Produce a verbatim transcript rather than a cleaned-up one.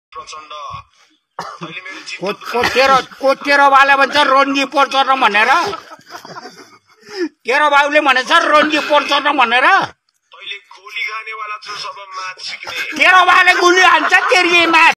प्रचण्ड केरो बाले भन्छ रोन्जी पोर चर्न भनेर केरो बाबुले भनेछ रोन्जी पोर चर्न भनेर पहिले गोली खानेवाला छ सब मात सिक्ने केरो बाले गोली हान्छ तेरी मात